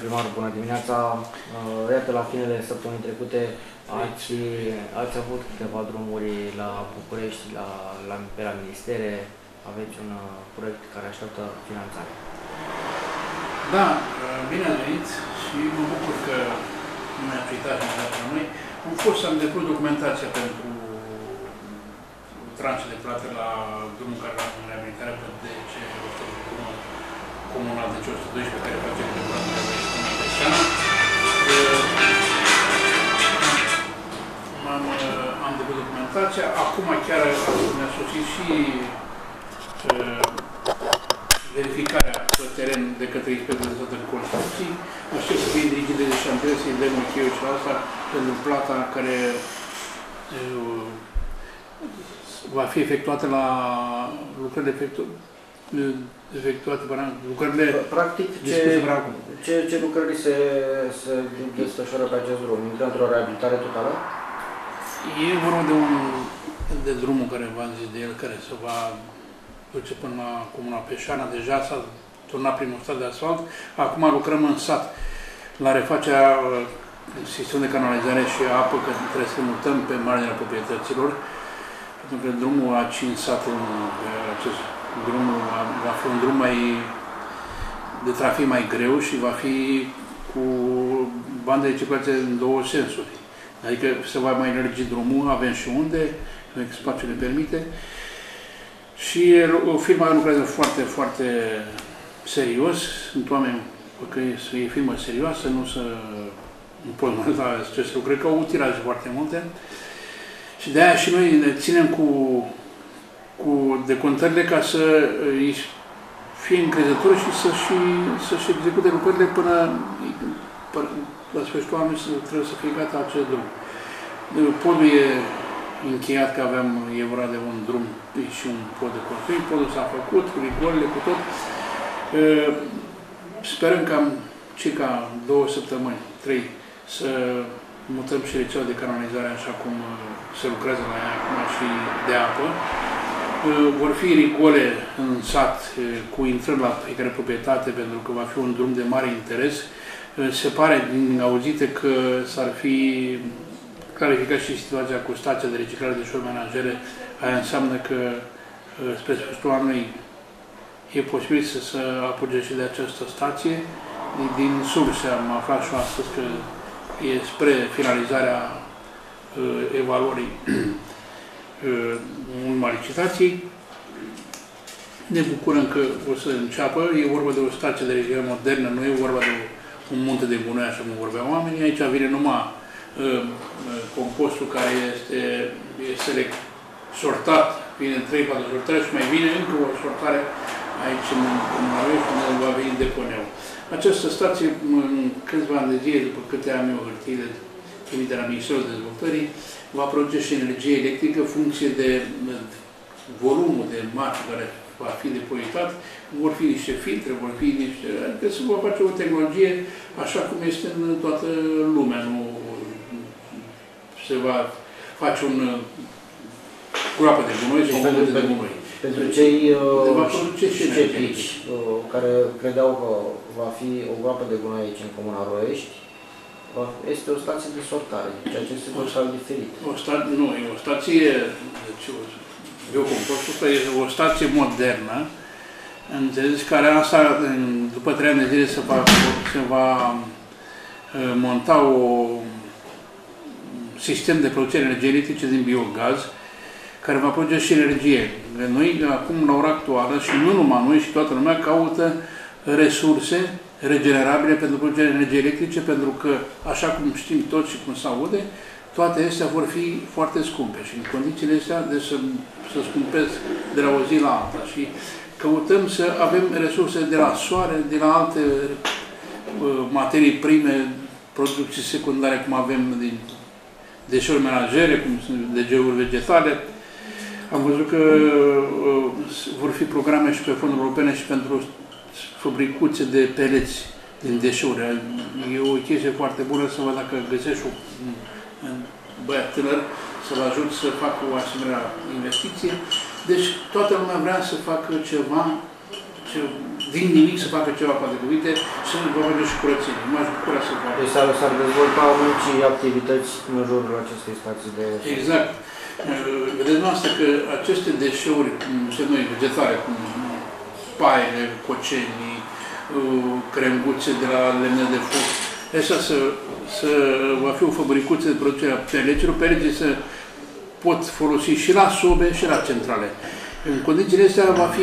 primarul, bună dimineața. Iată, la finele săptămânii trecute ați avut câteva drumuri la București, pe la ministere. Aveți un proiect care așteaptă finanțare. Da, bine ați venit și mă bucur că nu mi-ați uitat la noi. Am depus documentația pentru tranșe de plată la drumul care era în reabilitare pe DC comunal DC 112 care face de plată de Peșana. Am depus documentația. Acum chiar mi-a sosit și verificarea pe teren de către inspectorul de construcții. Aștept să fie dirigit de șantier, să-i dăm încheiul și asta pentru plata care va fi efectuată la lucrările efectuate până lucrările. Practic, ce lucrări se desfășoară pe acest drum? Intră într-o reabilitare totală? E vorba de drumul care v-am zis de el, care se va duce până la comuna Peșana. Deja s-a turnat primul stat de asfalt. Acum lucrăm în sat la refacerea sistemului de canalizare și apă, că trebuie să mutăm pe marginea proprietăților. Pentru că drumul a 5 sate, acest drum va fi un drum de trafic mai greu și va fi cu bandă de circulație în două sensuri. Adică se va mai lărgi drumul, avem și unde, spațiul le permite. Și firma lucrează foarte, foarte serios. Sunt oameni, că e firmă serioasă, nu pot mai da acest lucru. Cred că au utilaje foarte multe. Și de aia și noi ne ținem cu decontările ca să fie încrezători și să-și execute lucrările până la sfârșitul anului trebuie să fie gata acest drum. Podul e încheiat, că e vorba de un drum și un pod de construit. Podul s-a făcut, cu rigolele, cu tot. Sperăm că circa 2 săptămâni, 3, să mutăm și rețeaua de canalizare așa cum se lucrează la ea acum și de apă. Vor fi rigole în sat cu intrări la fiecare proprietate, pentru că va fi un drum de mare interes. Se pare din auzite că s-ar fi clarificat și situația cu stația de reciclare de deșeuri menajere. Aia înseamnă că spre sfârșitul anului e posibil să se apuce și de această stație. Din surse am aflat și astăzi că e spre finalizarea evaluării urma licitației. Ne bucurăm că o să înceapă. E vorba de o stație de reciclare modernă, nu e vorba de un munte de gunoi, așa cum vorbeau oamenii. Aici vine numai compostul care este sortat, vine 3-4 sortare și mai vine încă o sortare aici în Maravești, unde va veni deponeul. Această stație, în câțiva ani de zile, după câte am eu hârtiile primite de la Ministerul Dezvoltării, va produce și energie electrică în funcție de volumul de marfă care va fi depozitat. Vor fi niște filtre, vor fi niște... Adică se va face o tehnologie așa cum este în toată lumea. Nu se va face un groapă de gunoi sau un munte de gunoi. Pentru cei sceptici care credeau că va fi o groapă de gunoi aici în Comuna Roiești, este o stație de sortare, ceea ce este total diferit. Nu, e o stație, biocompostul ăsta e o stație modernă, înțeles, care asta, după 3 ani de zile se va monta un sistem de producție energie electrice din biogaz, care va produce și energie. Noi, acum, la ora actuală, și nu numai noi, și toată lumea, caută resurse regenerabile pentru producerea energiei electrice, pentru că, așa cum știm toți și cum se aude, toate astea vor fi foarte scumpe. Și în condițiile astea, de să scumpesc de la o zi la alta. Și căutăm să avem resurse de la soare, de la alte materii prime, producții secundare, cum avem din deșeuri menajere, cum sunt deșeuri vegetale. Am văzut că vor fi programe și pe fonduri europene și pentru fabricuțe de peleți din deșeuri. E o chestie foarte bună să văd dacă găsești un băiat tânăr să-l ajut să facă o asemenea investiție. Deci toată lumea vrea să facă ceva din nimic să facă ceva, poate cuvinte, să vă face și curățenie. M-aș bucura să facă. Deci s-ar dezvolta multe activități în jurul acestei stații de... Exact. Vedeți noastră că aceste deșeuri, noi vegetare, cum paiele, cocenii, crembuțe de la lemne de foc, așa va fi o fabricuță de producere a peleților, peleții să pot folosi și la sobe și la centrale. În condițiile astea va fi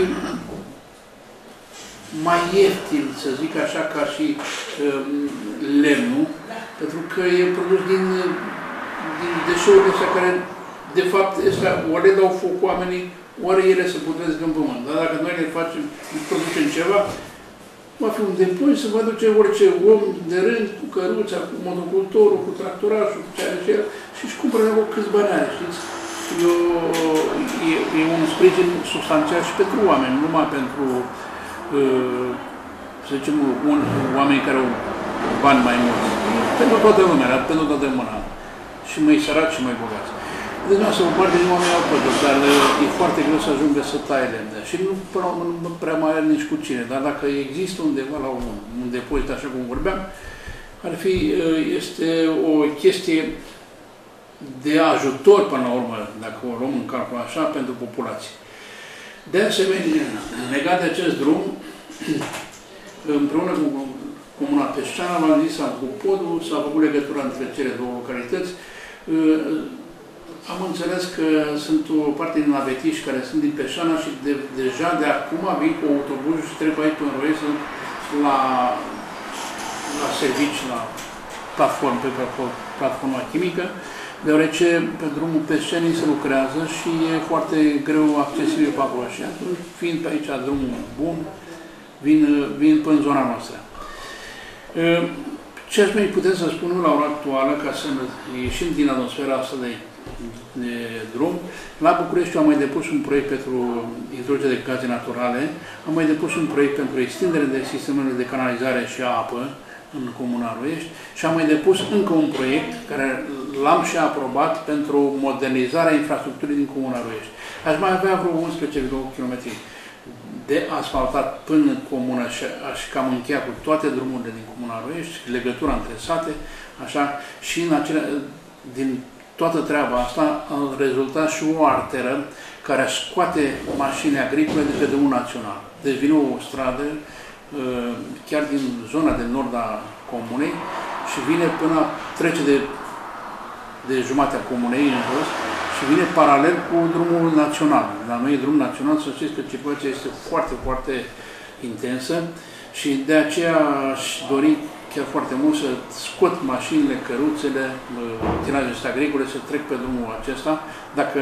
mai ieftin, să zic așa, ca și lemnul, pentru că e produs din deșeurile astea care, de fapt, ori le dau foc oamenii, ori ele se putrezesc în pământ. Dar dacă noi le facem, producem ceva, va fi un depozit, să vă aduce orice om de rând, cu căruța, cu motocultorul, cu tractorașul, cu ce are și el, și își cumpără acolo câți bani are, știți? E un sprijin substanțial și pentru oameni, nu numai pentru, să zicem, oameni care au bani mai mulți. Pentru toată lumea, pentru toată mâna. Și mai săraci și mai bogați. Deci, o parte din oameni au păduri, dar e foarte greu să ajungă să taie lemne. Și nu prea mai are nici cu cine. Dar dacă există undeva la un depozit, așa cum vorbeam, este o chestie de ajutor, până la urmă, dacă o luăm în calcul așa, pentru populație. De asemenea, legat de acest drum, împreună cu Comuna Peșteana, v-am zis, cu podul, s-a făcut legătura între cele două localități. Am înțeles că sunt o parte din navetiști care sunt din Peșteana și deja de acum vin cu autobuzul și trec aici în Roiesc la servici, la platforma chimică, deoarece pe drumul Peștenii se lucrează și e foarte greu accesibil pe acolo. Și atunci, fiind pe aici drumul bun, vin până în zona noastră. Ce aș mai putea să spun la ora actuală, ca să ieșim din atmosfera asta de drum, la București am mai depus un proiect pentru introducerea de gaze naturale, am mai depus un proiect pentru extindere de sistemele de canalizare și apă în Comuna Roiești și am mai depus încă un proiect care l-am și aprobat pentru modernizarea infrastructurii din Comuna Roiești. Aș mai avea vreo 11,8 km de asfaltat până în comună și aș cam încheia cu toate drumurile din Comuna Roiești, legătura între sate, așa, și din toată treaba asta a rezultat și o arteră care aș scoate mașini agricole de pe drumul național. Deci vine o stradă chiar din zona de nord a comunei și vine până trece de jumatea comunei în jos și vine paralel cu drumul național. La noi e drum național, să știți că circulația este foarte, foarte intensă și de aceea aș dori chiar foarte mult să scot mașinile, căruțele, utilajele agricole, să trec pe drumul acesta, dacă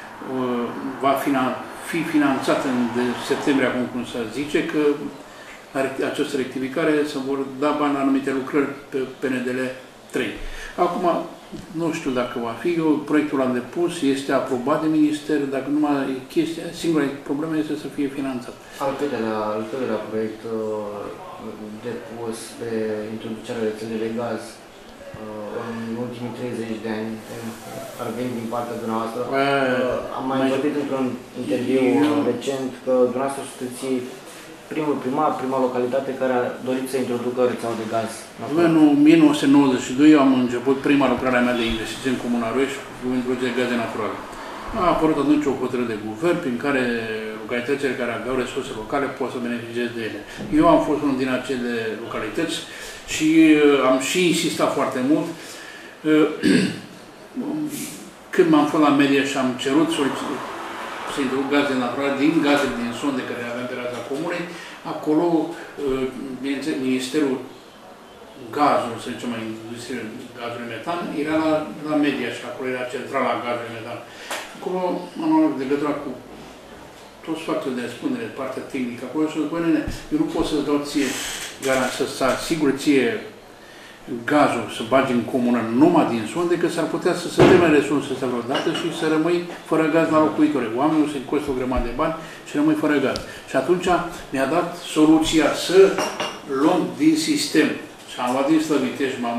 va fi finanțat în septembrie, acum cum se zice, că această rectificare se vor da bani la anumite lucrări pe PNDL 3. Acum, nu știu dacă va fi, eu proiectul l-am depus, este aprobat de minister, dacă numai chestia, singura problemă este să fie finanțat. Al câtelea proiect depus pe introducerea rețelei de gaz în ultimii 30 de ani ar veni din partea dumneavoastră. Am mai vorbit într-un interviu recent că dumneavoastră sunteți primul primar, prima localitate care a dorit să introducă rețeaua de gaz. În 1992 am început prima lucrare a mea de investiții în Comuna Roiești cu introducerea de gaze naturale. A apărut atunci o hotărâre de guvern prin care localitățile care aveau resurse locale pot să beneficieze de ele. Eu am fost unul din acele localități și am și insistat foarte mult. Când m-am fost la media și am cerut să introduc gaze naturale din gazele din sonde care aveam pe raza comunei, acolo Ministerul Gazului, să zicem, Industriei Gazului Metan, era la media și acolo era centrala gazului metan. Acolo am luat legătura cu toți factorii de răspundere, partea tehnică, acolo și spune, nene, eu nu pot să-ți dau ție garanție, să asigur ție gazul să bagi în comună numai din sonde, că s-ar putea să se termine resursele astea vreodată și să rămâi fără gaz la locuitori. Oamenii se costă o grămadă de bani și rămâi fără gaz. Și atunci mi-a dat soluția să luăm din sistem. Și am luat din Slăvitești, m-am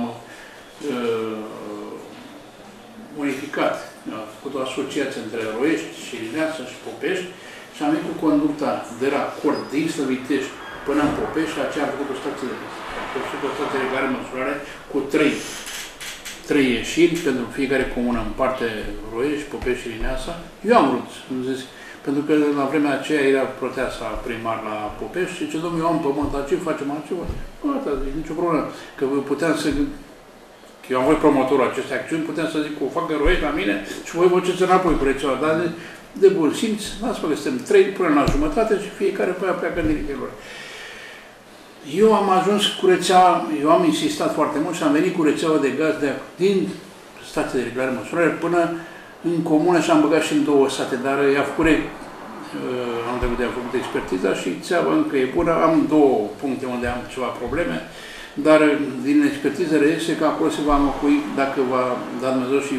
unificat. Am făcut o asociație între Roiești și Ileasa și Popești, și am venit cu conducta de la Cort, din Slăvitești până în Popești, și aceea am făcut o stație de care măsurare cu trei ieșiri, pentru fiecare comună în parte Roiești, Popești și Rineasa. Eu am vrut, zis, pentru că la vremea aceea era Proteasa primar la Popești și ce domnule, eu am pământ, dar ce facem altceva? Asta, nicio problemă. Că puteam să... Că eu am fost promotorul acestei acțiuni, puteam să zic că o fac Roiești la mine și voi vociți înapoi cu rețeaua, dar de bun simț, lasă-mă că suntem 3 până la jumătate și fiecare pe aia pleacă în direcția lor. Eu am ajuns cu rețeaua, eu am insistat foarte mult și am venit cu rețeaua de gaz din stația de reglare măsurare până în comună și am băgat și în 2 sate, dar i-a făcut, am trecut de a făcut expertiza și țeava încă e bună. Am 2 puncte unde am ceva probleme, dar din expertiză reiese că acolo se va înlocui, dacă va da Dumnezeu și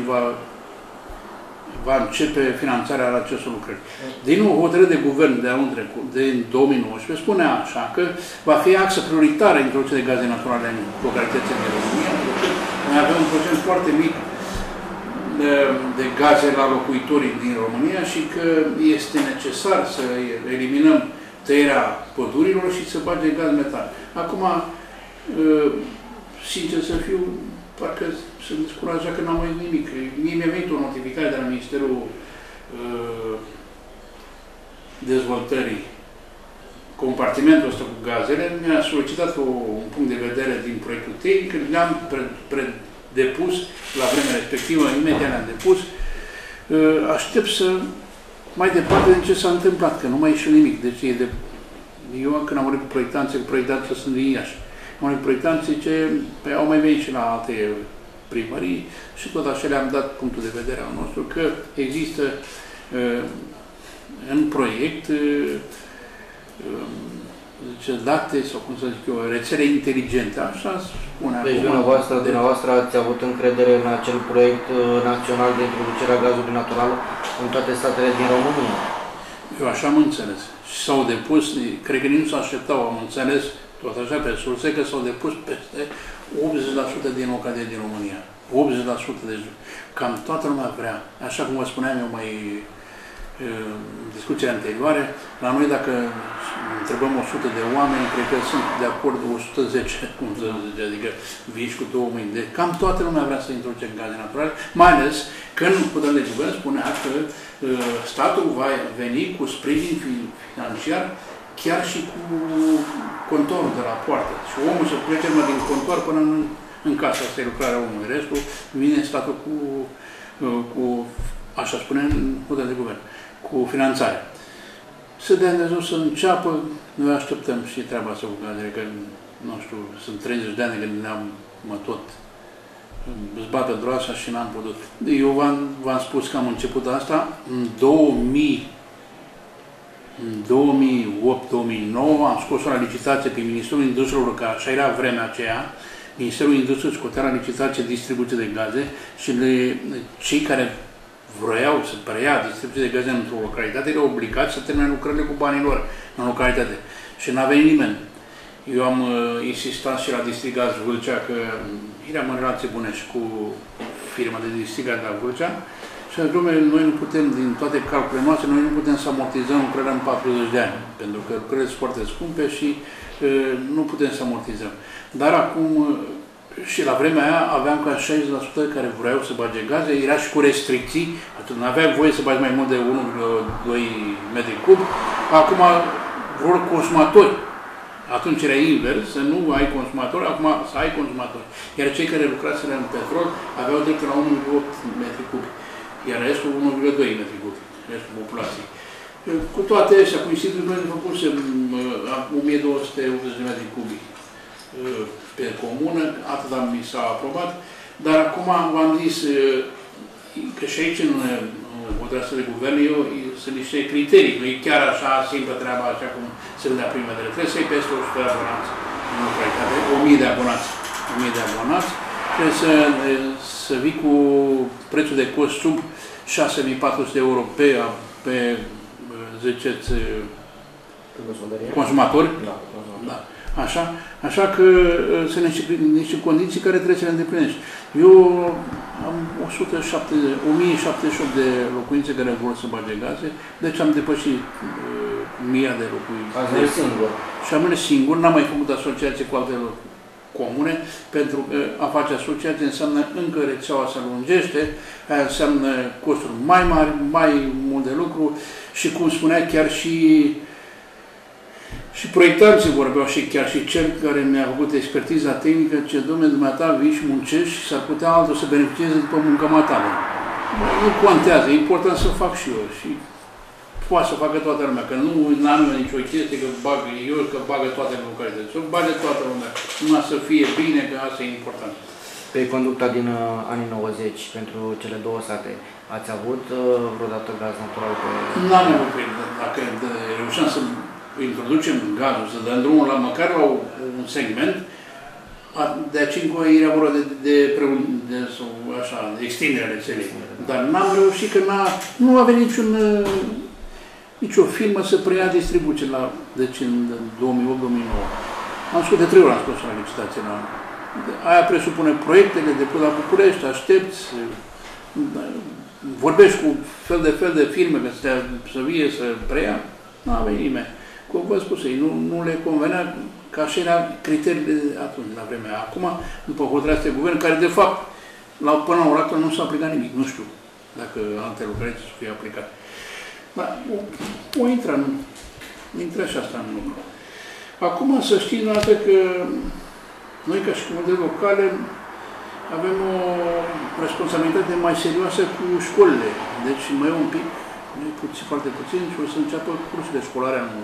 va începe finanțarea la acestor lucrări. Din nou, hotărâre de guvern de anul trecut, din 2019, spunea așa că va fi axă prioritară introducerea de gaze naturale în localitățile din România. Noi avem un procent foarte mic de gaze la locuitorii din România și că este necesar să eliminăm tăierea pădurilor și să bage gaz metan. Acum, sincer să fiu, parcă sunt descurajat că n-am mai nimic. Mie mi-a venit o notificare de la Ministerul Dezvoltării, compartimentul ăsta cu gazele, mi-a solicitat un punct de vedere din proiectul tehnic, le-am depus la vremea respectivă, imediat le-am depus. Aștept să mai departe de ce s-a întâmplat, că nu mai ieșit nimic. Deci eu când am vorbit cu proiectanții sunt din Iași. Am vorbit cu proiectanții ce au mai venit și la alte primării și tot așa le-am dat punctul de vedere al nostru că există în proiect date, sau cum să zic eu, rețele inteligente, așa spune. Deci dumneavoastră ați avut încredere în acel proiect național de introducere a gazului natural în toate statele din România? Eu așa am înțeles. Și s-au depus, cred că nici nu s-așteptau, am înțeles, tot așa pe surse, că s-au depus peste 80% din localități din România. 80%, deci cam toată lumea vrea. Așa cum vă spuneam eu mai discuțiile anterioare, la noi dacă întrebăm 100 de oameni, cred că sunt de acord 110, cum să zice, adică vii cu 2 mâini. Deci cam toată lumea vrea să introduce gaze naturale, mai ales când hotărârea de guvern spunea că statul va veni cu sprijin financiar chiar și cu contorul de la poartă. Și omul să plece din contor până în casă, asta e lucrarea omului. Restul vine statul cu așa spune în hotărârea de guvern, cu finanțare. Să dea Dumnezeu să înceapă, noi așteptăm și treaba asta cu gazele, că, nu știu, sunt 30 de ani când ne-am tot îți bată droasa și n-am putut. Eu v-am spus că am început asta în 2008-2009, am scos la licitație pe Ministerul Industriei, că așa era vremea aceea, Ministerul Industriei scotea la licitație distribuție de gaze și cei care vroiau să preia distribuție de gaze într-o localitate, erau obligați să termine lucrările cu banii lor în localitate. Și n-a venit nimeni. Eu am insistat și la Distrigaz Vâlcea, că eram în relații bune și cu firma de distrigaz la Vâlcea, și a zis, noi nu putem, din toate calculele noastre, noi nu putem să amortizăm lucrările în 40 de ani, pentru că lucrările sunt foarte scumpe și nu putem să amortizăm. Dar acum, și la vremea aia aveam ca 60% care vreau să bage gaze, era și cu restricții, atunci nu aveai voie să bagi mai mult de 1,2 metri cub, acum vor consumatori. Atunci era invers, să nu ai consumatori, acum să ai consumatori. Iar cei care lucraseră în petrol aveau dreptul la 1,8 metri cub, iar restul 1,2 metri cub, restul populației. Cu toate astea, cu institutul noi făcusem 1280 de metri cubi pe comună, atât mi s-a aprobat, dar acum v-am zis că și aici în hotărârea de guvern sunt niște criterii, nu e chiar așa simplă treaba, așa cum se vedea prima de trebuie să iei peste 100 de abonați în localitate, 1000 de abonați, 1000 de abonați, trebuie să vii cu prețul de cost sub 6400 euro pe ziceți consumatori. Da. Așa că sunt niște condiții care trebuie să le îndeplinești. Eu Am 1078 de locuințe care vor să bage gaze, deci am depășit 1000 de locuințe. Ați mers singur? Și am mers singur, n-am mai făcut asociație cu alte comune, pentru că a face asociație înseamnă încă rețeaua se lungește, aia înseamnă costuri mai mari, mai mult de lucru și, cum spunea, chiar și proiectanții vorbeau și chiar și cel care mi-a făcut expertiza tehnică, ce domnule, dumneata, vii și muncești și s-ar putea altul să beneficieze după munca matale. Nu contează, e important să fac și eu. Și poate să facă toată lumea, că nu am eu nicio chestie că bag eu, că bagă toate localitățile. Să bagă toată lumea, numai să fie bine, că asta e important. Pe conducta din anii 90, pentru cele două sate, ați avut vreodată gaz natural pe... N-am avut, dacă reușeam să introducem gazul, să dăm drumul la măcar la un segment, de aici încolo era vorba de extinderea rețelei. Dar n-am reușit, că nu a venit nicio firmă să preia distribuție deci în 2008-2009. Am scos de 3 ori, am scos la licitație. Aia presupune proiectele de până la București, aștepți, vorbești cu fel de firme să vie să preia, nu a venit nimeni. Cum v-am spus ei, nu le convenea, că așa era criteriile atunci, la vremea. Acum, după hotărârea de guvern, care de fapt, până la ora actuală nu s-a aplicat nimic, nu știu dacă alte lucrări să fie aplicate. Dar o intră și asta în lucru. Acum să știți, dată că noi, ca și comunități locale, avem o responsabilitate mai serioasă cu școlile. Deci mai e un pic, foarte puțin, și o să înceapă cursurile școlare în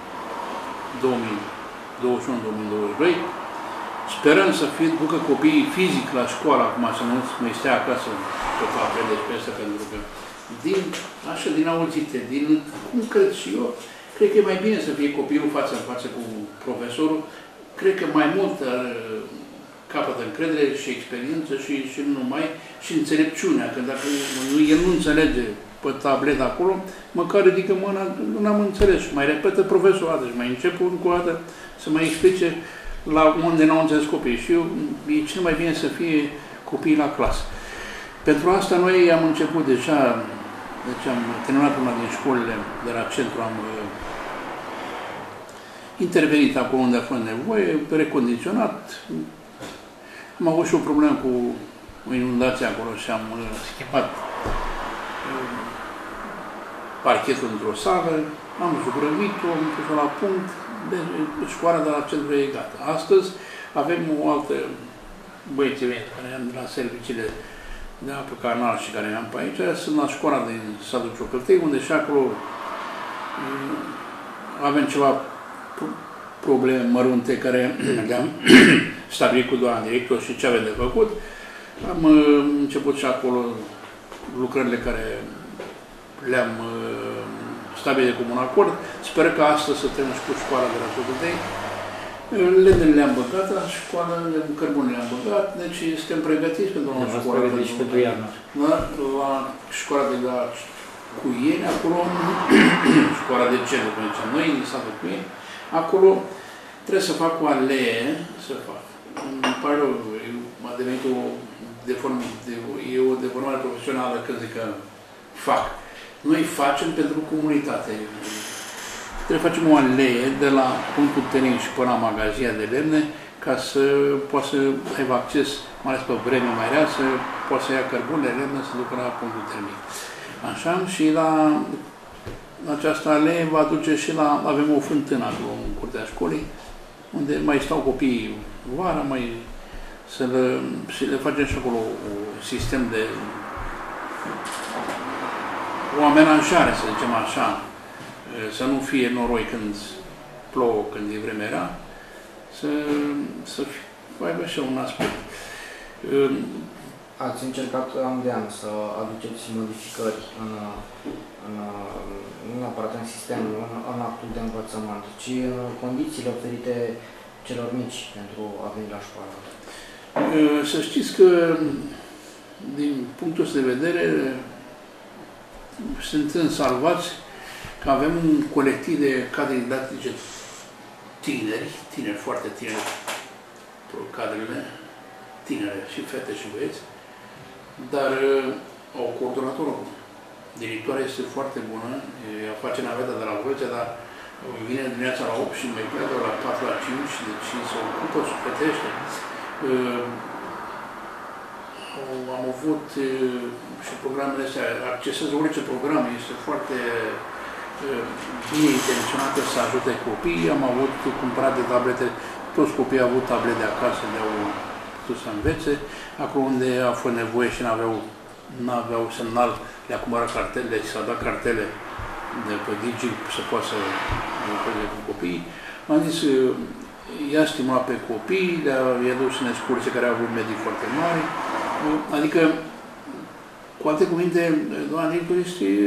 2021-2022. Sperăm să ducă copiii fizic la școală, acum să nu mai stea acasă tot la apele și peste, pentru că din auzite, cum cred și eu, cred că e mai bine să fie copilul față în față cu profesorul, cred că mai mult capătă încredere și experiență și nu numai, și înțelepciunea, că dacă el nu înțelege pe tablet acolo, măcar ridică mâna, nu am înțeles, și mai repetă profesorul și mai începe încă o dată să mai explice la unde n-au înțeles copiii. Și e cel mai bine să fie copiii la clasă. Pentru asta noi am început deja, deci am terminat una din școlile de la centru, am intervenit acolo unde a fost nevoie, recondiționat. Am avut și o problemă cu o inundație acolo și am schimbat parchetul într-o sală, am zugrăvit-o, am pus-o la punct, școala de la centru e gata. Astăzi avem o altă băieții mei care am de la serviciile de apă canal și care am pe aici, sunt la școala din satul Ciocăltei, unde și acolo avem ceva probleme mărunte care le-am stabilit cu doamna director și ce avem de făcut. Am început și acolo lucrările care le-am stabilit de comun acord. Sper că astăzi să termin și cu școala de la Ciocăltei. Ledele le-am băgat, la școală, cărbune le-am băgat, deci suntem pregătiți pentru o școală. Pentru iarnă. Da? La școala de la Cuieni, acolo, școala de centru, cum ziceam noi, din satul Cuieni, acolo trebuie să fac o alee, Îmi pare rău, a devenit o deformare profesională când zic că fac. Noi facem pentru comunitate. Trebuie să facem o alee de la punctul terin și până la magazia de lemne, ca să poată să aibă acces, mai ales pe vreme mai rea, să poată să ia cărbune de lemne, să ducă la punctul termin. Așa, și la această alee va duce și la, avem o fântână acolo în curtea școlii, unde mai stau copiii vara, și le facem și acolo un sistem de o amenajare, să zicem așa, să nu fie noroi când plouă, când e vreme rea, să aibă așa un aspect. Ați încercat an de an să aduceți modificări nu neapărat în sistem, în actul de învățământ, ci în condițiile oferite celor mici pentru a veni la școală? Să știți că, din punctul ăsta de vedere, suntem salvați că avem un colectiv de cadre didactice tineri, foarte tineri, cadrele, tinere și fete și băieți, dar au coordonatorul. Directoarea este foarte bună, ea face naveta de la Vâlcea, dar vine dimineața la 8 și mai pleacă la 4 la 5, deci se ocupă, sufletește. Am avut și programele astea, accesează orice program, este foarte bine intenționată să ajute copiii. Am avut cumpărat de tablete, toți copiii au avut tablete acasă, le-au putut să învețe. Acolo unde a fost nevoie și n-aveau semnal, le-a cumpărat cartele, s-a dat cartele de pe Digi să poată să lucreze cu copiii. Am zis, i-a stimulat pe copii, i-a dus în excursie care au avut medii foarte mari. Adică, cu alte cuvinte, doamna director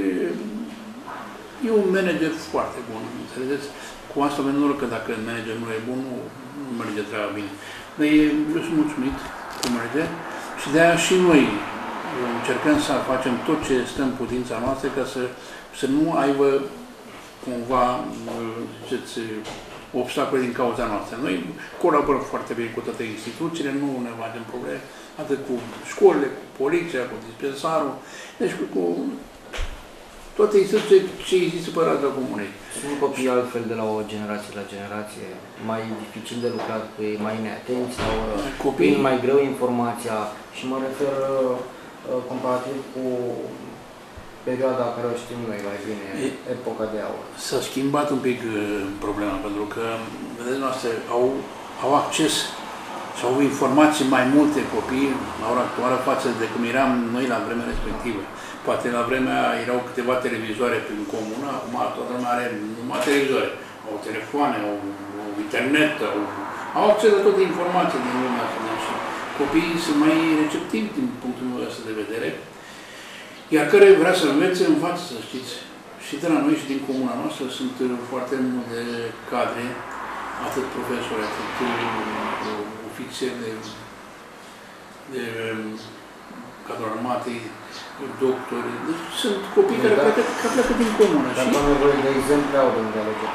e un manager foarte bun, înțelegeți? Cu asta mă noroc că dacă managerul nu e bun, nu merge treaba bine. Dar eu sunt mulțumit cum merge și de-aia și noi încercăm să facem tot ce stă în putința noastră ca să nu aibă cumva, ziceți, obstacole din cauza noastră. Noi colaborăm foarte bine cu toate instituțiile, nu ne facem probleme, atât cu școlile, cu poliția, cu dispensarul, deci cu toate instituțiile ce există pe raza comunei. Sunt copii altfel de la o generație la generație, mai dificil de lucrat cu ei, mai neatenți sau copii mai greu informația și mă refer comparativ cu perioada care o știm noi mai bine, epoca de aur. S-a schimbat un pic problema, pentru că, vedeți noastre, au acces și au informații mai multe copii la ora actuală față de cum eram noi la vremea respectivă. Poate la vremea erau câteva televizoare prin comună, acum toată lumea are numai televizoare. Au telefoane, au internet, au acces la toate informațiile din lumea asta. Și copiii sunt mai receptivi din punctul meu ăsta de vedere. Iar care vrea să învețe, învață, să știți. Și de la noi și din comuna noastră sunt foarte multe cadre, atât profesori, atât ofițeri de cadrul armatei, doctori. Deci sunt copii care pleacă din comună. Dar am nevoie de exemple au de unde alege.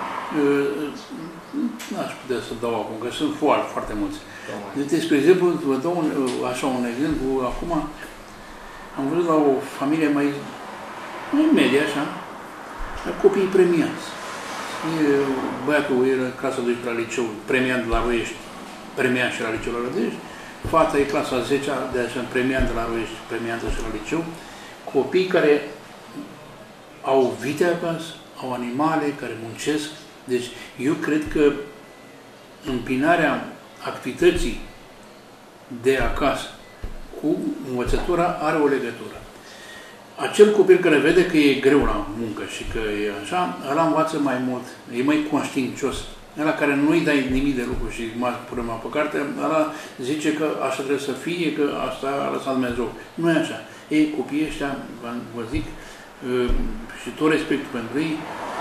N-aș putea să dau acum, că sunt foarte, foarte mulți. Deci, spre exemplu, vă dau așa un exemplu. Acum am văzut la o familie mai medie, așa, copiii premiați. Băiatul era clasa 12 la liceu, premiant de la Roiești, premiant și la liceul la Rădești. Fata e clasa 10, de asemenea, premiantă la Roiești, premiantă și la liceu. Copii care au vite acasă, au animale, care muncesc. Deci, eu cred că împinarea activității de acasă cu învățătura are o legătură. Acel copil care vede că e greu la muncă și că e așa, ăla învață mai mult, e mai conștiincios. Ăla care nu-i dai nimic de lucru și punem pe carte, ăla zice că așa trebuie să fie, că asta a lăsat Dumnezeu. Nu e așa. Ei, copiii ăștia, vă zic, și tot respectul pentru ei,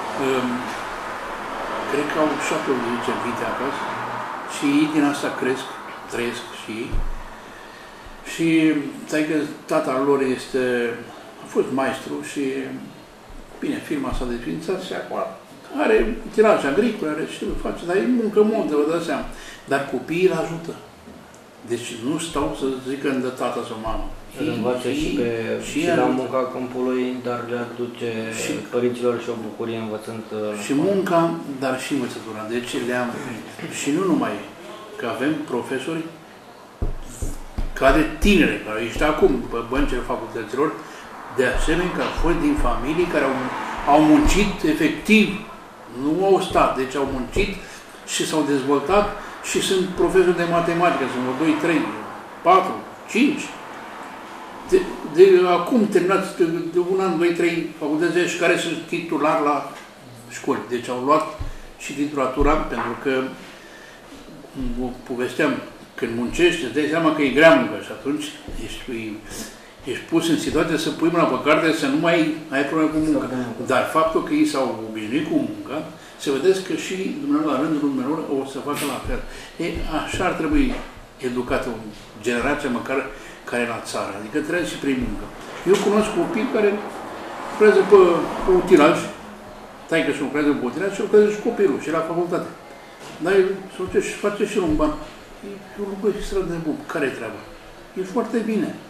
cred că au 7-10 vite acasă și ei din asta cresc, trăiesc și ei. Și că tata lor a fost maestru și, bine, firma s-a desființat și acum are tiraj agricol, are ce face, dar e muncă multă, vă dați seama. Dar copiii îl ajută. Deci nu stau să zică îmi dă tata sau mamă. Îl învață și la munca câmpului, dar le aduce părinților și o bucurie învățând. Și munca, dar și învățătura. Deci și nu numai că avem profesori care tinere, care ești acum pe băncile facultăților, de asemenea că au fost din familii care au muncit efectiv, nu au stat, deci au muncit și s-au dezvoltat și sunt profesori de matematică, sunt 2, 3, 4, 5. De acum terminați de un an, 2, 3 facultăți și care sunt titulari la școli. Deci au luat și titulatura pentru că povesteam, când muncești, îți dai seama că e grea muncă și atunci ești pus în situația să pui mâna pe carte, să nu mai ai probleme cu munca. Dar faptul că ei s-au obișnuit cu munca, se vedeți că și dumneavoastră, la rândul dumneavoastră, o să facă la fel. Așa ar trebui educată o generație măcar care e la țară, adică trebuie și prin muncă. Eu cunosc copii care lucrează pe utilaj, taică și lucrează pe utilaj și lucrează și copilul și la facultate. Dar el se duce și face și un ban. E un lucru extrem de bun. Care e treaba? E foarte bine.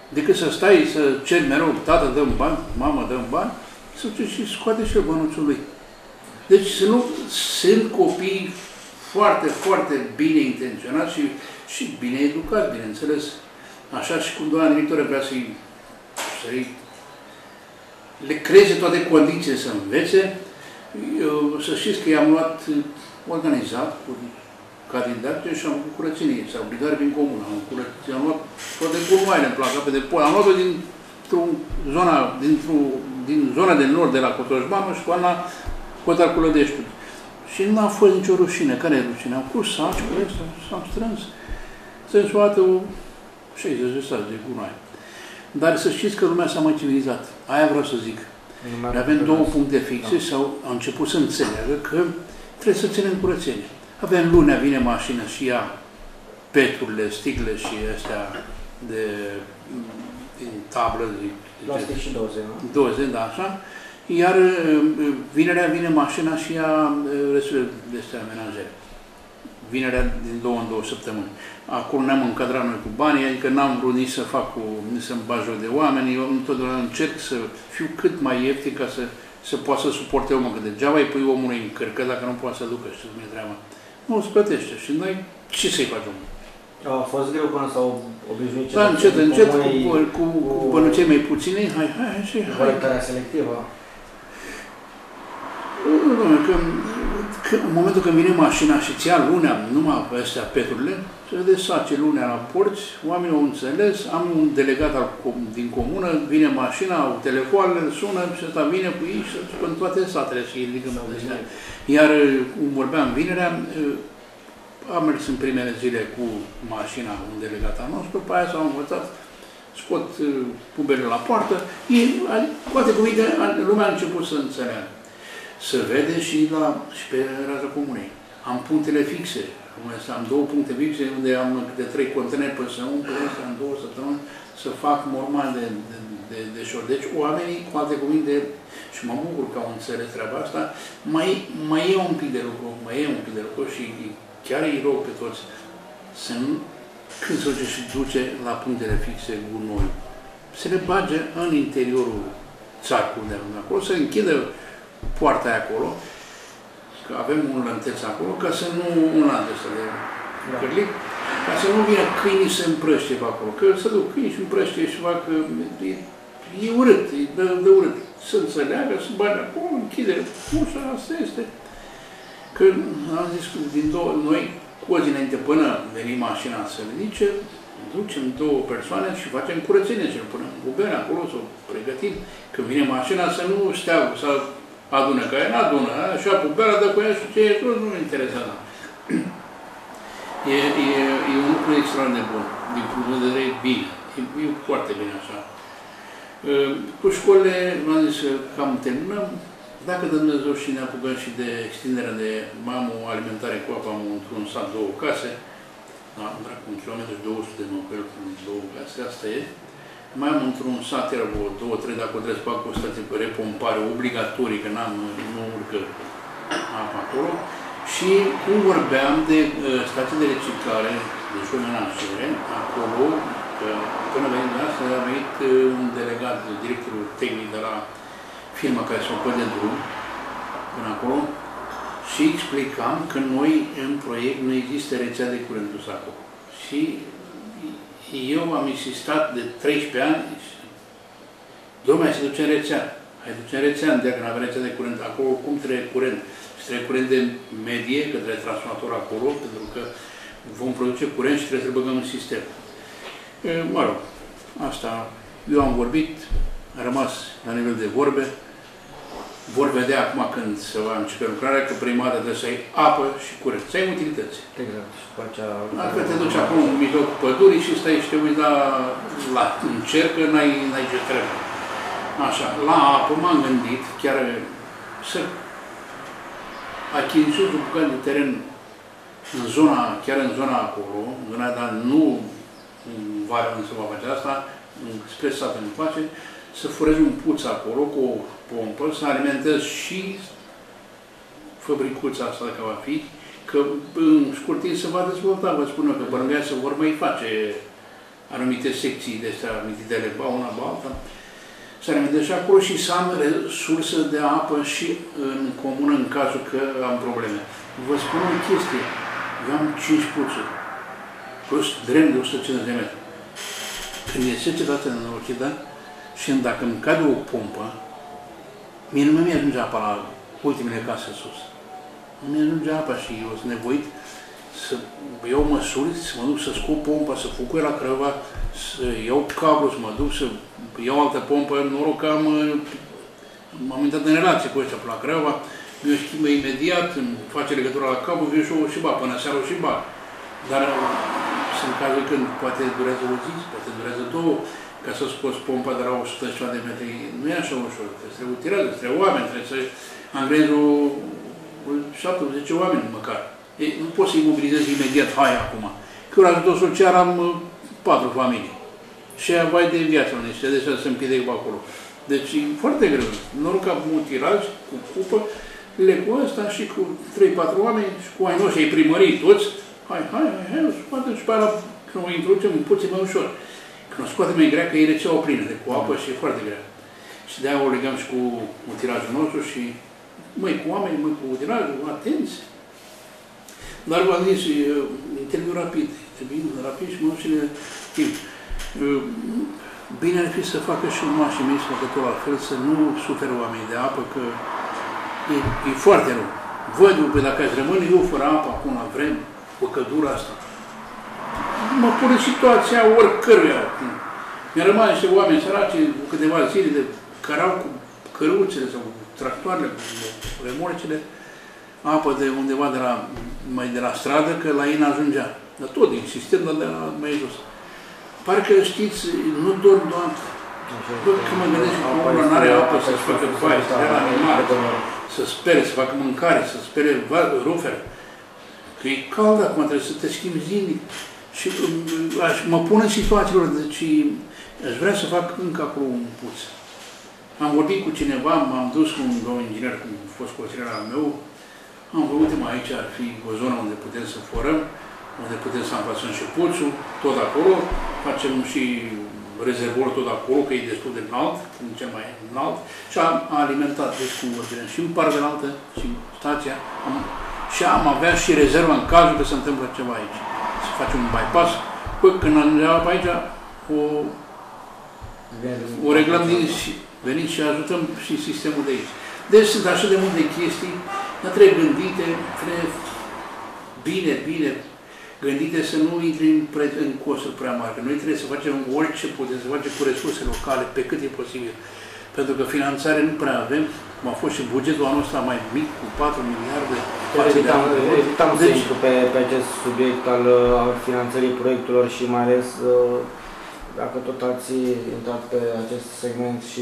decât să stai să ceri mereu, tată dăm bani, mamă dăm bani, să duce și scoate și el bănuțul lui. Deci să nu sunt copii foarte, foarte bine intenționați și bine educați, bineînțeles. Așa și cum doamna directoră vrea să-i le creeze toate condițiile să învețe. Eu, să știți că i-am luat organizat cu candidatul și am făcut curățenie, sau obligare din comună. Am luat toate gunoaiele în placa pe de pod. Am luat-o din zona de nord de la Cotoșbanu și până la Cotar cu Lădeștiul. Și nu a fost nicio rușine. Care e rușine? Am pus saci cu ăsta și am strâns. Strâns o dată 60 de saci de gunoaie. Dar să știți că lumea s-a mai civilizat. Aia vreau să zic. Avem două puncte fixe sau au început să înțeleagă că trebuie să ținem curățenie. Avem lunea, vine mașina și ia peturile, sticle și astea din tablă. Plastic și doze, nu? Doze, da, așa. Iar vinerea vine mașina și ia resturile de astea menajere. Vinerea din 2 în 2 săptămâni. Acolo ne-am încadrat noi cu banii, adică n-am vrut nici să fac nici să-mi bag joc de oameni. Eu întotdeauna încerc să fiu cât mai ieftin ca să poată să suporte omul. Că degeaba îi pui omului în cărcă dacă nu poate să ducă, știți cum e treaba. Nu îți plătește și noi ce să-i facem? A fost greu până s-au obișnuit da, încet, cu bănuței mai puține, hai. Colectarea selectivă. În momentul când vine mașina și ți ia lunea, numai astea peturile, se desface lunea la porți, oamenii au înțeles, am un delegat din comună, vine mașina, au telefoanele, sună și ăsta vine cu ei și în toate satele și îi ridicăm astea. Iar, cum vorbeam vinerea, am mers în primele zile cu mașina un delegat al nostru, după aia s-au învățat, scot puberile la poartă, poate cuvinte, lumea a început să înțeleagă. Se vede și pe raza comunei. Am punctele fixe. Am 2 puncte fixe unde am de 3 conteneri până să umple, în 2 săptămâni, să fac normal de șor. Deci oamenii, cu alte cuvinte, și mă bucur că au înțeles treaba asta, mai e un pic de lucru, și chiar îi rog pe toți să nu, când se duce la punctele fixe gunoi, să le bage în interiorul țarcului de acolo, să închidă poarta aia acolo, că avem un lănteț acolo, ca să nu, un lanteț de cărlic, ca să nu vină câinii să împrăștie pe acolo. Că să duc câinii și împrăștie și fac, e urât, de urât. Să înțeleagă, să bagi acolo, închide ușa, asta este. Că am zis, noi, cu o zi înainte, până veni mașina să ridice, ducem 2 persoane și facem curățenie, să punem bubere acolo, să o pregătim. Când vine mașina, să nu stea, să adună, că ea n-adună, așa, puberea dă cu ea și ce e tot, nu interesează. E un lucru extraordinar de bun, din punct de vedere bine, e foarte bine așa. Cu școlile, v-am zis că cam terminăm, dacă dă Dumnezeu și ne apucăm și de extinderea de mamă, alimentare cu apă, am într-un sat 2 case, cu 1 km și 200 de măpel cu 2 case, asta e. Mai am într-un sat, era 2-3, dacă o trebuie să fac o stație pe repompare obligatorii, că nu urcă apa acolo. Și cum vorbeam de stații de reciclare, de șomenajere, acolo, până venim de asta, a venit un delegat, directorul tehnic de la firma care se ocupă de drum, până acolo, și explicam că noi, în proiect, nu există rețea de curent dus acolo. Și eu am insistat de 13 ani, dom'le, hai să ducem rețea. Hai să ducem rețea, dacă nu avem rețea de curent. Acolo, cum trebuie curent? Și trebuie curent de medie, că trebuie transformator acolo, pentru că vom produce curent și trebuie să-l băgăm în sistem. Mă rog, asta, eu am vorbit, a rămas la nivel de vorbe. Vor vedea acum când se va începe lucrarea că prima dată trebuie să ai apă și curent, să ai utilități. Exact. Și după aceea... Altfel te duci acum în mijlocul pădurii și stai și te uiți în cer, că n-ai ce trebuie. Așa, la apă m-am gândit chiar să achiziționez un bucăt de teren chiar în zona acolo, în zona, dar nu în Valea unde se va face asta, spre satul în face, să furez un puț acolo cu o pompă, să alimentez și fabricuța asta, dacă va fi, că în scurt timp se va dezvolta, vă spun eu, că bănuiesc să vor mai face anumite secții de astea mititele, ba una, ba alta, să remitez și acolo și să am resursă de apă și în comună în cazul că am probleme. Vă spun o chestie, eu am 5 puțuri, plus dren de 150 de metri. Când e secetatea în Ochida și dacă îmi cade o pompă, mie nu mi-ajunge apa la ultimele case sus. Nu mi-ajunge apa și eu sunt nevoit să iau măsuri, să mă duc să scot pompa, să fug la Crăva, să iau cablu, să mă duc să iau altă pompă. Noroc că m-am intrat în relație cu ăștia pe la Crăva, mi-o schimbă imediat, îmi face legătura la cablu, viu și o și ba, până seara o și ba. Dar sunt cazuri când poate durează o zi, poate durează 2, ca să scoți pompa de la 100 și ceva de metri. Nu e așa ușor, trebuie utilează, trebuie oameni, trebuie să angrezi o 7-10 oameni măcar. Ei, nu poți să imobilizezi imediat, hai acum. Că eu la ajutor social am 4 familii. Și aia vai de viața unei, și de să se împidec pe acolo. Deci e foarte greu. Noroc că am mutilaj, cu cupă, le cu ăsta și cu 3-4 oameni și cu ai noștri, ai primării toți. Hai, scoate și pe aia, când o introducem, puțin mai ușor. Când o scoate mai grea, că e rețeaua plină de cu apă și e foarte grea. Și de-aia o legăm și cu mutilajul nostru și măi cu oameni, măi cu mutilajul, atenți. Dar v-am zis, interviu rapid și mă duc și de timp. Bine ar fi să facă și un mașinist, să facă tot la fel, să nu suferă oamenii de apă, că e foarte rău. Văd eu, pe dacă aș rămâne eu fără apă acum la vreme, cu căldura asta, mă pune situația oricăruia. Mi-a rămas niște oameni săraci cu câteva zile de cărau cu căruțele sau cu tractoarele, cu remorcele, apă de undeva mai de la stradă, că la ei n-ajungea. Dar tot din sistem, dar de la mai jos. Parcă știți, nu dorm doar. Când mă gândesc că omul n-are apă să-și facă baie, să ia la animale, să spere, să facă mâncare, să spere rufer. Că e cald acum, trebuie să te schimbi zilnic. Și mă pun în situațiilor, deci aș vrea să fac încă acolo un puț. Am vorbit cu cineva, m-am dus cu un domn inginer, cum a fost consilier al meu, am văzut, uite, aici ar fi o zonă unde putem să forăm, unde putem să amplasăm și puțul, tot acolo, facem și rezervorul tot acolo, că e destul de înalt, cel mai înalt, și am alimentat, deci cu ordine, și în partea înaltă, și stația, și am avea și rezervă în cazul că se întâmplă ceva aici. Să facem un bypass, păi când ajungem pe aici, o reglăm din veniți și ajutăm și sistemul de aici. Deci sunt așa de multe chestii, dar trebuie gândite, trebuie bine gândite să nu intri în costuri prea mari. Noi trebuie să facem orice putem să facem cu resurse locale, pe cât e posibil. Pentru că finanțare nu prea avem, cum a fost și bugetul anul ăsta mai mic, cu 4 miliarde. Evitam să intru pe acest subiect al finanțării proiectelor și mai ales dacă tot ați intrat pe acest segment și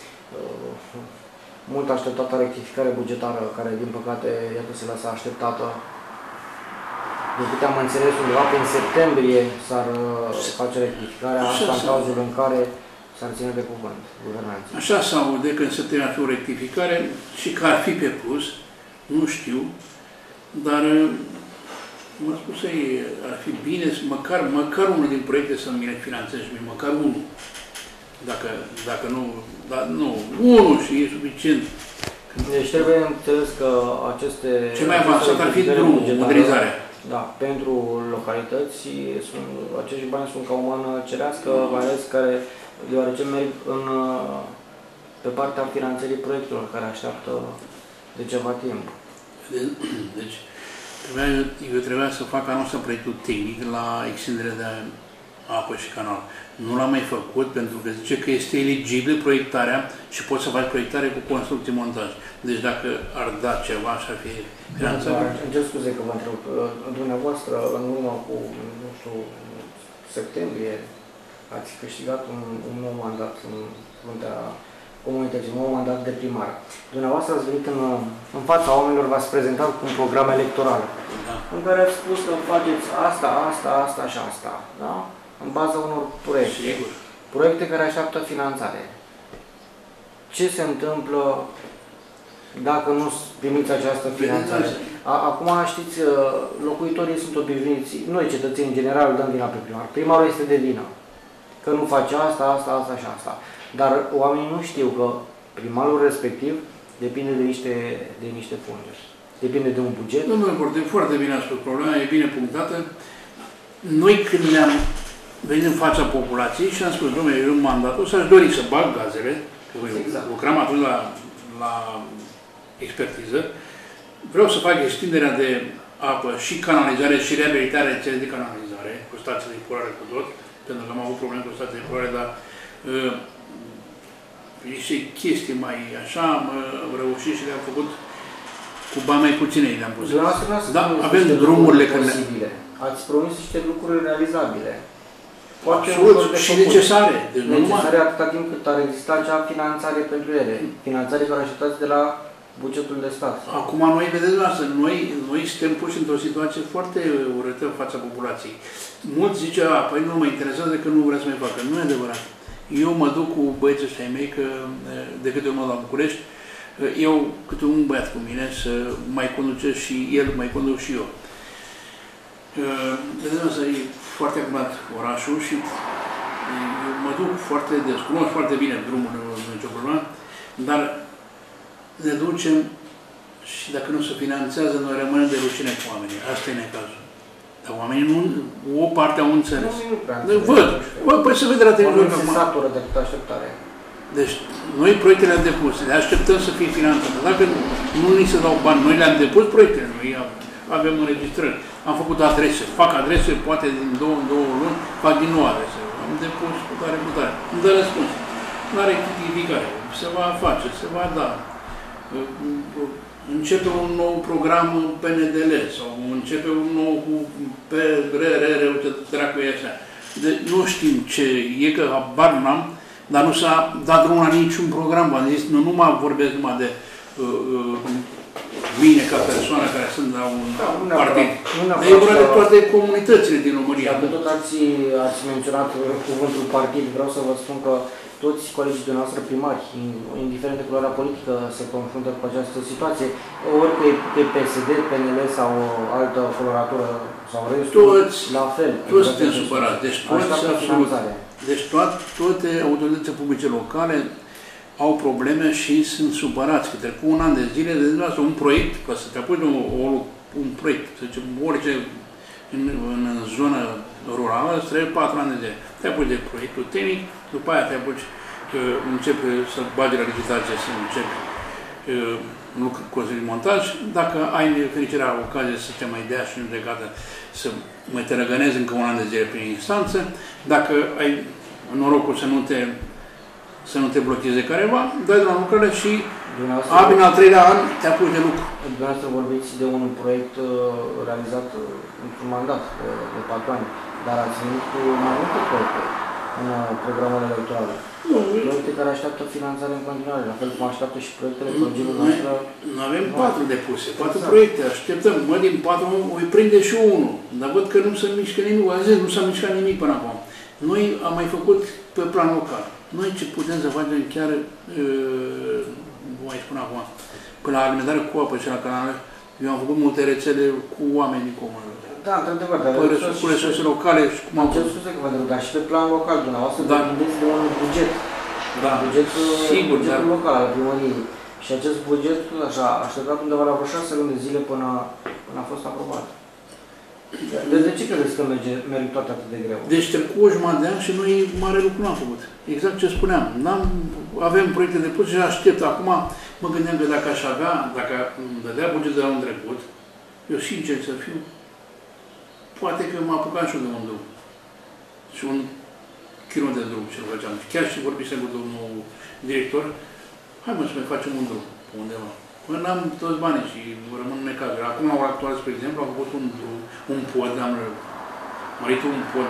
mult așteptată rectificare bugetară, care din păcate iată se lasă așteptată. Din câte am înțeles, undeva prin septembrie s-ar face rectificarea, asta în cazul în care s-ar ține de cuvânt guvernanții. Așa se aude că în septembrie ar fi o rectificare și că ar fi pe plus, nu știu, dar m-a spus ei, ar fi bine, măcar unul din proiecte să mi le finanțez, măcar unul. Dacă nu, dar nu, unul și e suficient. Deci trebuie înțeles că aceste... Ce mai avansat ar fi drumul, modernizarea. Da, pentru localități, acești bani sunt ca o mână cerească, mai ales care, deoarece merg pe partea finanțării proiectelor, care așteaptă de ceva timp. Deci, eu trebuia să fac anul ăsta proiectul tehnic la extindere de apă și canal. Nu l-am mai făcut pentru că zice că este eligibil proiectarea și poți să faci proiectare cu construcție-montaj. Deci dacă ar da ceva și ar fi finanțat. Îmi cer scuze că vă întreb. Dumneavoastră, în urmă cu, nu știu, septembrie, ați câștigat un nou mandat în fruntea comunității, un nou mandat de primar. Dumneavoastră ați venit în fața oamenilor, v-ați prezentat cu un program electoral, da, în care ați spus că faceți asta și asta, da? În baza unor proiecte. Sigur. Proiecte care așteaptă finanțare. Ce se întâmplă dacă nu primiți această finanțare? Acum, știți, locuitorii sunt obișnuiți, noi cetățenii în general dăm vina pe primar. Primarul este de vină. că nu face asta, asta, asta și asta. Dar oamenii nu știu că primarul respectiv depinde de niște fonduri. Depinde de un buget. Domnule Porte, foarte bine a spus problema, e bine punctată. Noi când ne-am venit în fața populației și am spus, domnule, eu în mandatul ăsta aș dori să bag gazele, că exact. Lucram atunci la expertiză, vreau să fac extinderea de apă și canalizare și reabilitarea rețelei de canalizare, cu stațiile de epurare cu tot, pentru că am avut probleme cu stațiile de epurare, dar niște chestii mai așa, am reușit și le-am făcut cu bani mai puține, le-am pus. Da, avem drumurile posibile. Ați promis niște lucruri realizabile. Absolut, și necesare. Deci necesare atâta timp cât ar exista acea finanțare pentru ele. Finanțare care așteptați de la bugetul de stat. Acum noi, vedeți asta, noi suntem puși într-o situație foarte urâtă în fața populației. Mulți zice, păi nu mă interesează că nu vrea să mai facă. Nu e adevărat. Eu mă duc cu băieții ăștia mei, că de câte ori mă la București, eu câte un băiat cu mine să mai conduce și el, mai conduc și eu. Vedeți asta, e foarte acum orașul și eu mă duc foarte des, cunosc foarte bine drumul, nu nicio problemă, dar ne ducem și dacă nu se finanțează, noi rămânem de rușine cu oamenii. Asta e necazul. Dar oamenii nu, o parte au înțeles. Văd, păi să vede la televizor. Oamenii se satură de câtă așteptare. Deci, noi proiectele am depus, le așteptăm să fie finanțate. Dacă nu ni se dau bani, noi le-am depus proiectele, noi avem înregistrări. Am făcut adrese, fac adrese, poate din 2 în 2 luni, fac din nou adrese. Am depus cu tare. Îmi dă răspuns. Nu are rectificare. Se va face, se va da. Începe un nou program PNDL sau începe un nou cu PRR, uite, dracu e așa. Nu știm ce e, că habar n-am, dar nu s-a dat drumul la niciun program. V-am zis, nu mă vorbesc numai de mine ca persoană care sunt la un partid. E vorba de toate comunitățile din România. Dacă tot ați menționat cuvântul partid, vreau să vă spun că toți colegii de noastră primari, indiferent de culoarea politică, se confruntă cu această situație, ori pe PSD, PNL sau altă coloratură sau restul, la fel. Toți suntem supărați. Deci toate autoritățile publice locale au probleme și sunt supărați. Că trecut un an de zile, de un proiect, ca să te apuci de un proiect, să zicem, orice în zonă rurală, îți trebuie 4 ani de zile. Te apuci de proiectul tehnic, după aia te apuci, începi să bagi la licitație, să începi lucruri cu montaj. Dacă ai fericirea ocazie să te mai dea și nu de gata să mai te răgănezi încă un an de zile prin instanță, dacă ai norocul să nu te blocheze careva, dai de la lucrare și abia în al 3-lea an te apuci de lucru. Dumneavoastră vorbiți de un proiect realizat într-un mandat de 4 ani, dar ați venit cu mai multe proiecte în programele electorale. Proiecte care așteaptă finanțare în continuare, la fel cum așteaptă și proiectele colegilor noastre. Noi avem 4 depuse, 4 proiecte, așteptăm. Mă, din 4 îi prinde și unul, dar văd că nu se mișcă nimic. Am zis, nu s-a mișcat nimic până acum. Noi am mai făcut pe plan local. Noi ce putem să facem chiar, mai spun acum, până la alimentare cu apă și la canale, eu am făcut multe rețele cu oameni din comună. Da, într-adevăr, dar cu resurse locale și cum am făcut. Scuze că vă întreb, dar și pe plan local, dumneavoastră, depindeți de un buget. Da, Bugetul local al primăriei. Și acest buget, așa, așteptat undeva la vreo 6 luni de zile până a fost aprobat. De ce credeți că merg toate atât de greu? Deci trecut o jumătate de ani și noi mare lucru n-am făcut. Exact ce spuneam. Avem proiecte de pus și aștept. Acum mă gândeam că dacă aș avea, dacă îmi dădea bugetul de anul trecut, eu sincer să fiu, poate că mă apucam și eu de un drum. Și un kilometru de drum ce-l făceam. Chiar și vorbisem cu domnul director, hai mă să mai facem un drum pe undeva. Până n-am toți banii și rămân necazuri. Acum, la ora actuală, spre exemplu, am făcut un pod, am mărit un pod,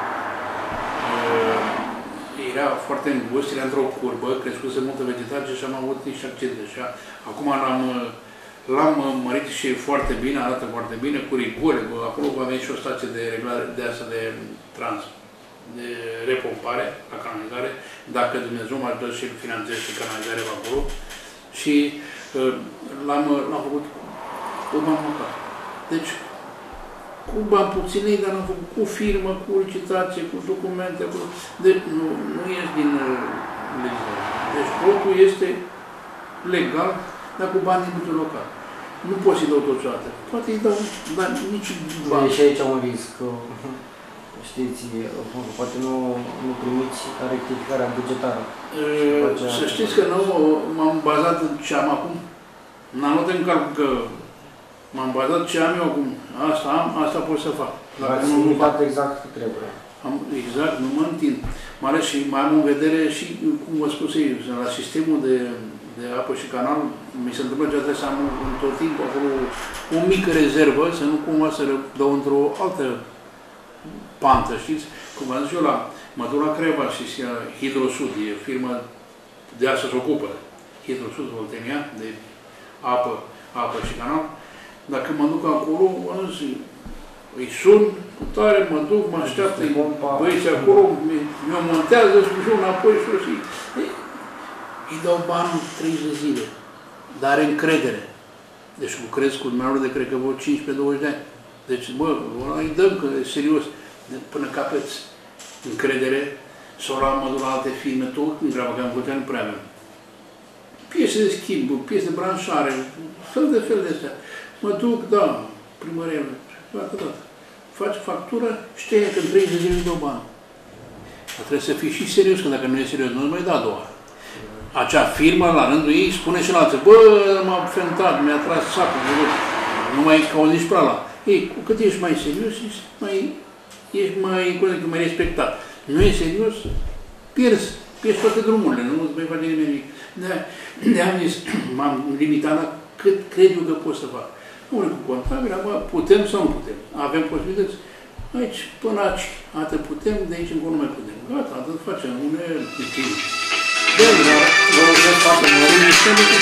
era foarte îngust, era într-o curbă, crescuse multă vegetație și am avut niște accidente. Și acum l-am mărit și foarte bine, arată foarte bine, cu rigore. Acolo va veni și o stație de reglare de asta de de repompare la canalizare, dacă Dumnezeu mă ajută și finanțez și canalizare pe acolo. Și l-am făcut cu bani local. Deci, cu bani puținei, dar am făcut cu firmă, cu licitație, cu documente, deci nu ești din legislație. Deci totul este legal, dar cu bani din bugetul local. Nu pot să-i dau totodată. Poate îi dau, dar nici bani. Și aici un risc, știți, poate nu primiți rectificarea bugetară. Să știți că nu m-am bazat în ce am acum. N-am luat în calcul că m-am bazat ce am eu acum. Asta am, asta pot să fac. Ați limitat exact cât trebuie. Exact, nu mă întind. Mai ales și mai am în vedere și, cum vă spus eu, la sistemul de apă și canal, mi se întâmplă că trebuie să am în tot timpul acolo o mică rezervă, să nu cumva să dau într-o altă pantă, știți? Cum am zis eu, mă duc la Creva și Hidrosud, e firma de asta se ocupă, Hidrosud, Oltenia, de apă și canal. Dacă mă duc acolo, îi sun, cu tare, mă duc, mă așteaptă, băieții acolo, mi-o montează, și înapoi și îi dau banul 30 de zile, dar are încredere. Deci lucrez cu dumneavoastră de, cred că vreo 15-20 de ani. Deci, bă, îi dăm, că e serios, până capeți încredere, sau mă duc la alte firme, tot întreabă, că am făcut, nu prea avem. Piese de schimb, piese de branșare, fel de astea. Mă duc, da, primărie, toată. Faci factură, știe că în 30 de zile îi dau bani. Dar trebuie să fii și serios, că dacă nu e serios, nu mai da a doua. Acea firmă, la rândul ei, spune și la alții, bă, m-am fentat, mi-a tras sacul, nu mai cauzi nici pe ăla. Ei, cu cât ești mai serios, ești mai respectat. Nu e serios, pierzi toate drumurile, nu îți mai face nimeni. De-am zis, m-am limitat la cât cred eu că pot să fac. Unul cu contabila, putem sau nu putem? Avem posibilități? Aici, până aici, atât putem, de aici încolo nu mai putem. Gata, atât facem, uneori timp. Vă mulțumesc foarte mult.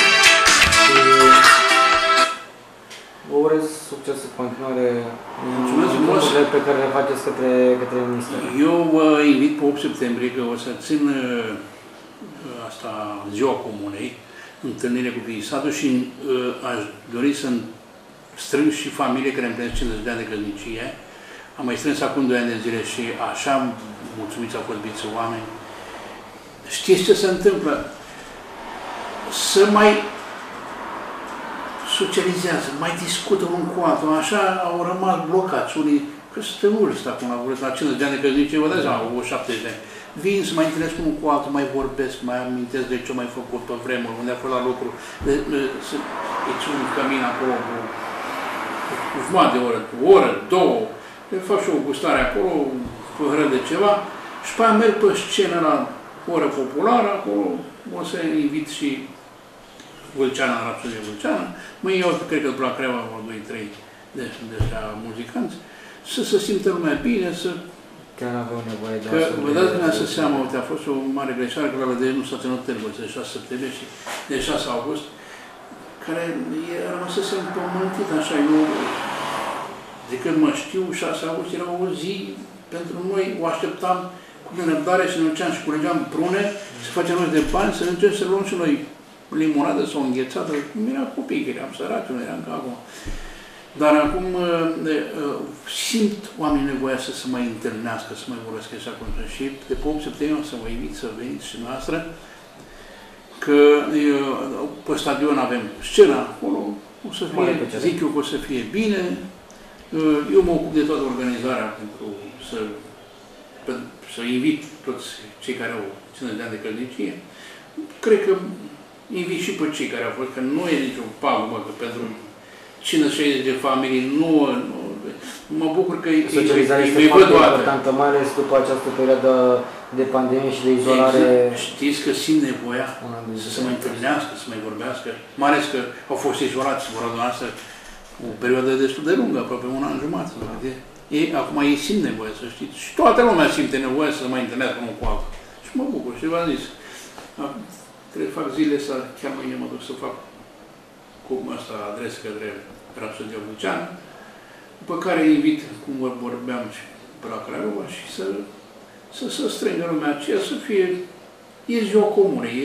Vă urez succes în continuare în lucrurile pe care le faceți către minister. Eu vă invit pe 8 septembrie, că o să țin asta ziua comunei, întâlnire cu fiii satului și aș dori să strâng și familie care împlinesc 50 de ani de căsnicie. Am mai strâns acum 2 ani de zile și așa mulțumiți au fost biți oameni. Știți ce se întâmplă? Să mai socializează, mai discută unul cu altul. Așa au rămas blocați unii, că suntem vârstă acum, la 50 de ani de căsnicie, vă dați seama, 70 de ani. Vin să mai întâlnesc unul cu altul, mai vorbesc, mai amintesc de ce mai făcut pe vremuri, unde a fost la lucru. Îți un cămin acolo cu jumătate de oră, o oră, două, le fac și o gustare acolo, păhără de ceva, și pe aia merg pe scenă la oră populară, acolo o să invit și Vâlceana, Rapsodie Vâlceana, mâine eu cred că la Creva vreo 2-3 de ăștia muzicanți, să se simtă lumea bine, să... Chiar aveau nevoie de că, vă dați că să seama, uite, a fost o mare greșeală, că la Lădăie nu s-a ținut târgul de 6 septembrie și de 6 august, care rămăsese împământit așa, eu, de când mă știu, 6 august era o zi, pentru noi o așteptam cu nerăbdare și ne duceam și culegeam prune, să facem noi de bani, să încercem să luăm și noi limonadă sau înghețată, cum era copii, că eram săraci, nu eram ca acum. Dar acum simt oamenii nevoia să se mai întâlnească, să mai vorbesc așa cum și de pe 8 septembrie o să vă invit să veniți și noastră, că pe stadion avem scena acolo, o să fie, zic eu că o să fie bine, eu mă ocup de toată organizarea pentru să invit toți cei care au 50 de ani de căsnicie. Cred că invit și pe cei care au fost, că nu e nicio pagubă, că pentru 50-60 de familii nu mă bucur că socializarea este foarte importantă, mai ales după această perioadă de pandemie și de izolare. Știți că simt nevoia să se mai întâlnească, să mai vorbească, mai ales că au fost izolați, vor aduna asta, o perioadă destul de lungă, aproape un an jumătate. Acum ei simt nevoie, să știți, și toată lumea simte nevoie să se mai întâlnească unul cu altul. Și mă bucur, și v-am zis, trebuie să fac zile să, chiar mâine mă duc să fac cum asta adres către Rapsodia Vâlceana, după care invit, cum vorbeam și pe la Craiova, și să strângă lumea aceea, să fie, e ziua comună, e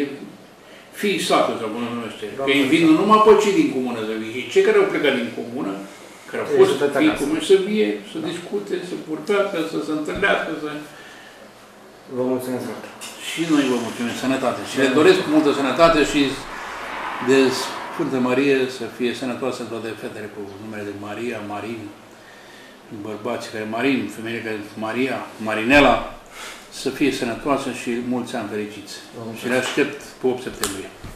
fiii satului, sau cum numește. Că invit nu numai pe cei din comună, cei care au plecat din comună, care au fost, fiecare să vie, să discute, să vorbească, să se întâlnească, să... Vă mulțumesc. Și noi vă mulțumim, sănătate. Și le doresc multă sănătate și de Sfântă Marie să fie sănătoasă toate fetele cu numele de Maria, Marin, bărbații care Marin, femeile care Maria, Marinela, să fie sănătoasă și mulți ani fericiți. Și le aștept pe 8 septembrie.